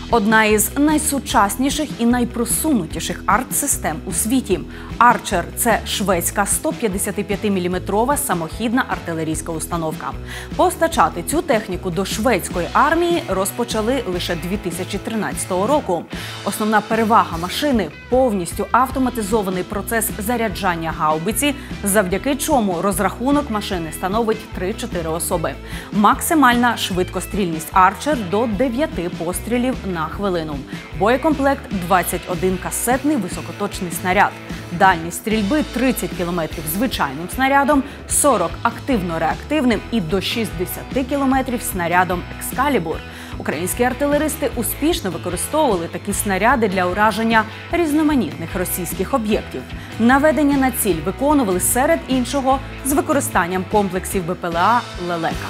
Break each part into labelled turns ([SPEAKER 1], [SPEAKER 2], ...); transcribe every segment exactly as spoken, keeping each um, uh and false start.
[SPEAKER 1] Одна із найсучасніших і найпросунутіших артсистем у світі. «Арчер» – це шведська сто п'ятдесятип'ятиміліметрова самохідна артилерійська установка. Постачати цю техніку до шведської армії розпочали лише дві тисячі тринадцятого року. Основна перевага машини – повністю автоматизований процес заряджання гаубиці, завдяки чому розрахунок машини становить три-чотири особи. Максимальна швидкострільність «Арчер» – до дев'яти пострілів на хвилину. Боєкомплект – двадцять один касетний високоточний снаряд. Дальність стрільби – тридцять кілометрів звичайним снарядом, сорок активно-реактивним і до шістдесят кілометрів снарядом «Екскалібур». Українські артилеристи успішно використовували такі снаряди для ураження різноманітних російських об'єктів. Наведення на ціль виконували серед іншого з використанням комплексів Б П Л А «Лелека».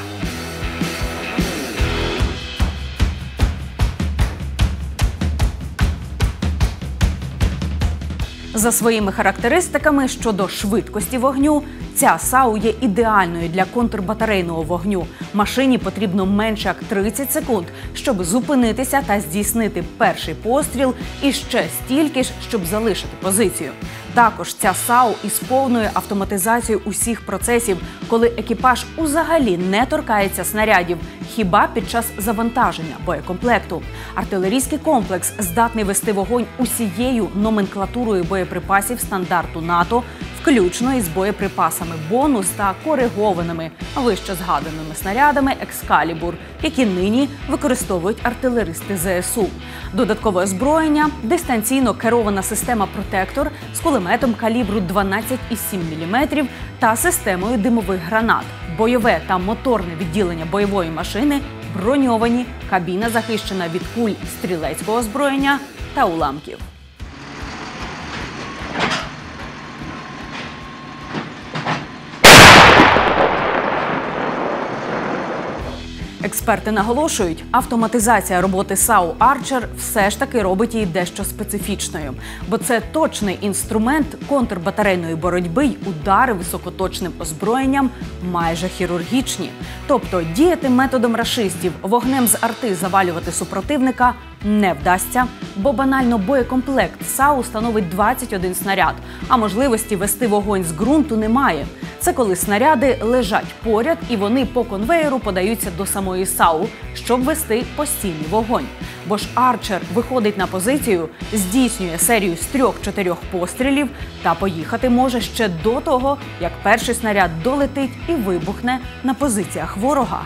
[SPEAKER 1] За своїми характеристиками щодо швидкості вогню, ця САУ є ідеальною для контрбатарейного вогню. Машині потрібно менше як тридцять секунд, щоб зупинитися та здійснити перший постріл, і ще стільки ж, щоб залишити позицію. Також ця САУ із повною автоматизацією усіх процесів, коли екіпаж узагалі не торкається снарядів, хіба під час завантаження боєкомплекту. Артилерійський комплекс здатний вести вогонь усією номенклатурою боєприпасів стандарту НАТО, включно із боєприпасами «Бонус» та коригованими вище згаданими снарядами «Екскалібур», які нині використовують артилеристи З С У. Додаткове озброєння – дистанційно керована система «Протектор» з кулеметом калібру дванадцять і сім міліметрів та системою димових гранат. Бойове та моторне відділення бойової машини броньовані, кабіна захищена від куль стрілецького озброєння та уламків. Експерти наголошують, автоматизація роботи САУ «Арчер» все ж таки робить її дещо специфічною. Бо це точний інструмент контрбатарейної боротьби й удари високоточним озброєнням майже хірургічні. Тобто діяти методом рашистів, вогнем з арти завалювати супротивника не вдасться, бо банально боєкомплект САУ становить двадцять один снаряд, а можливості вести вогонь з ґрунту немає. Це коли снаряди лежать поряд і вони по конвеєру подаються до самої САУ, щоб вести постійний вогонь. Бо ж «Арчер» виходить на позицію, здійснює серію з трьох-чотирьох пострілів та поїхати може ще до того, як перший снаряд долетить і вибухне на позиціях ворога.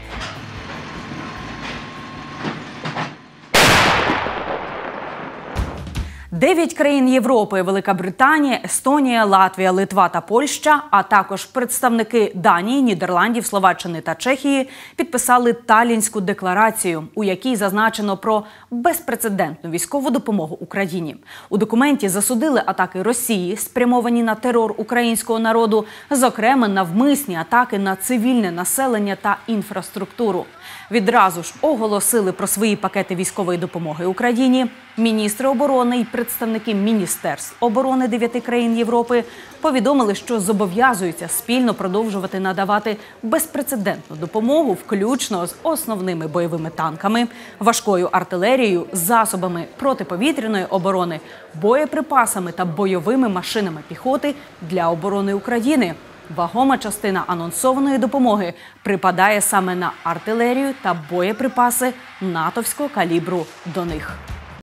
[SPEAKER 1] Дев'ять країн Європи – Велика Британія, Естонія, Латвія, Литва та Польща, а також представники Данії, Нідерландів, Словаччини та Чехії підписали Таллінську декларацію, у якій зазначено про безпрецедентну військову допомогу Україні. У документі засудили атаки Росії, спрямовані на терор українського народу, зокрема навмисні атаки на цивільне населення та інфраструктуру. Відразу ж оголосили про свої пакети військової допомоги Україні. Міністри оборони і представники міністерств оборони дев'яти країн Європи повідомили, що зобов'язуються спільно продовжувати надавати безпрецедентну допомогу, включно з основними бойовими танками, важкою артилерією, засобами протиповітряної оборони, боєприпасами та бойовими машинами піхоти для оборони України. Вагома частина анонсованої допомоги припадає саме на артилерію та боєприпаси натовського калібру до них.